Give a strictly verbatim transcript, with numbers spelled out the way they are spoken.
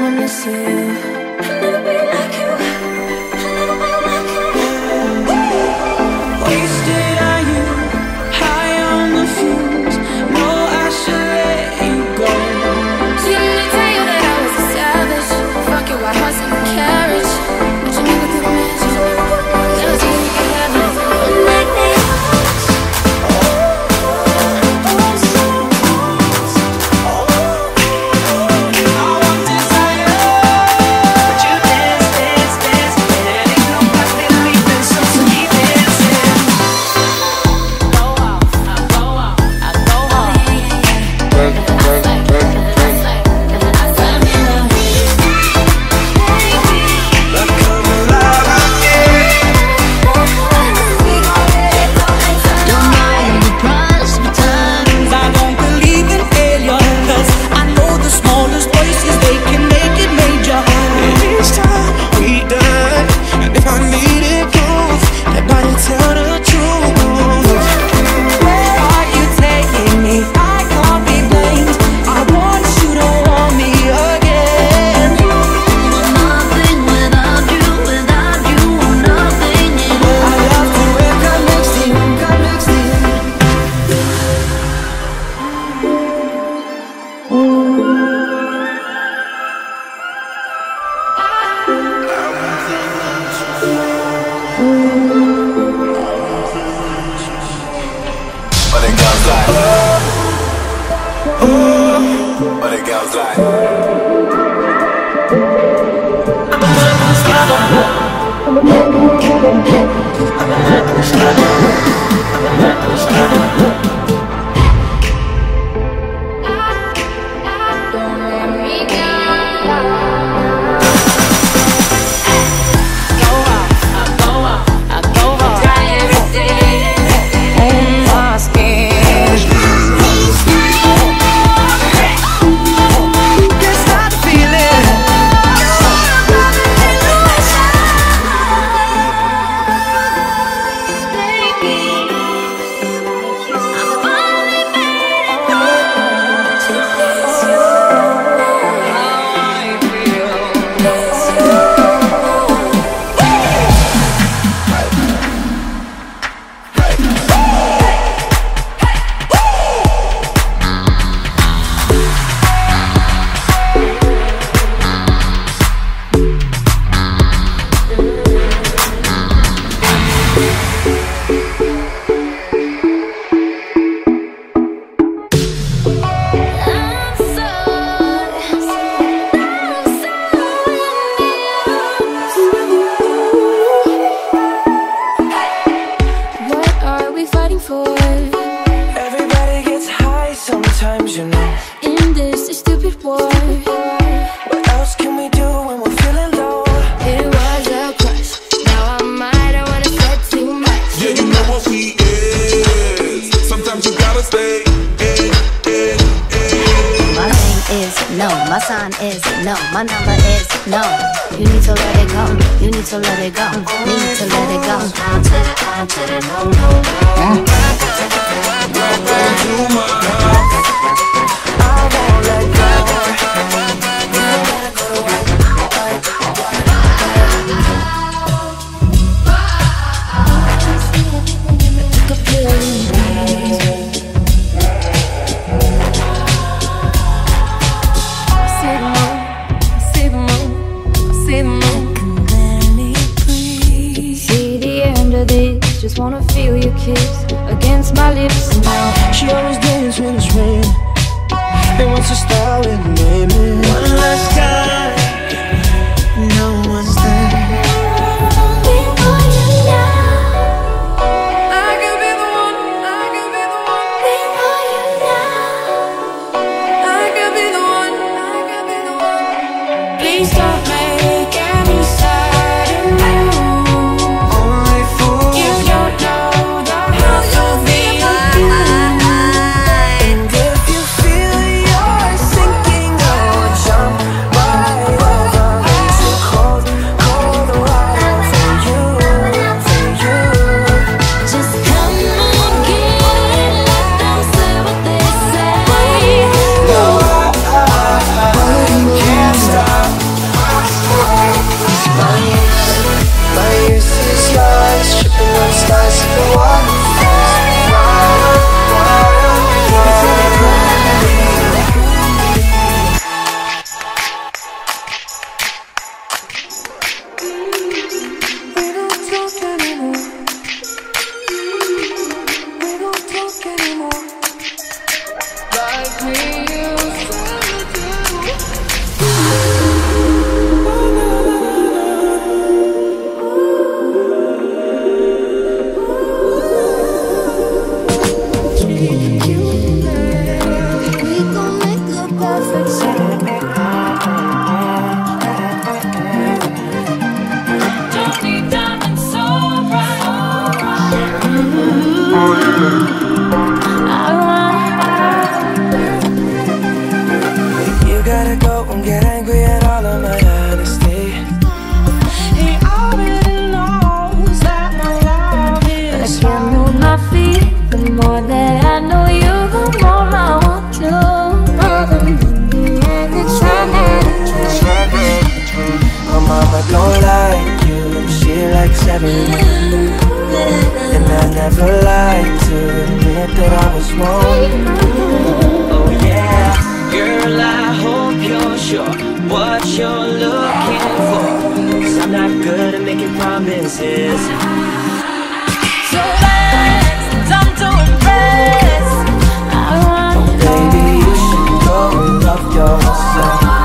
gonna miss you. I'll never be like you. I'll never be like you. Wasted are you, high on the fumes. No, I should let you go. Didn't I tell you that I was a savage? Fuck your white horse and a carriage. But you never could imagine. Never seen you could have it. Like me. Stop. get angry at all of my honesty. He already knows that my love is. I can't move my feet. The more that I know you, the more I want you. All the money and the time and the trouble. My mama don't like you, she likes everyone. And I never like to admit that I was wrong. Oh yeah, girl, I hope you're sure what you're looking for, 'cause I'm not good at making promises. So let's time to impress. I want Baby, you should go and love yourself.